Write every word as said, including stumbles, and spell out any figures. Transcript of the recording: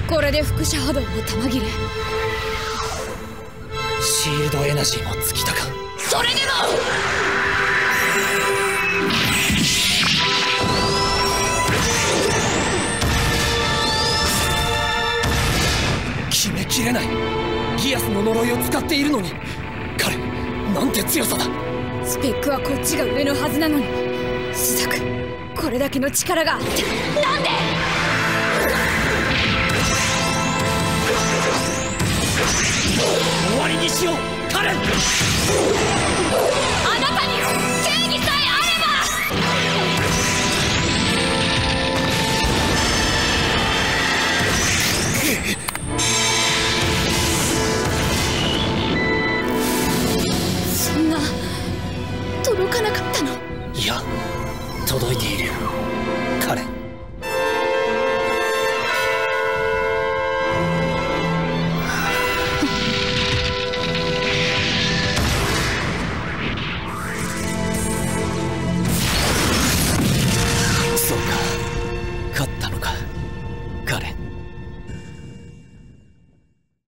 これで輻射波動も弾切れ。 シールドエナジーも尽きたか。 それでも決めきれない。ギアスの呪いを使っているのに、彼なんて強さだ。 スペックはこっちが上のはずなのに、朱雀これだけの力があってなんで。 終わりにしようカレン。 あなたに正義さえあれば。そんな届かなかったの？ いや届いているカレン。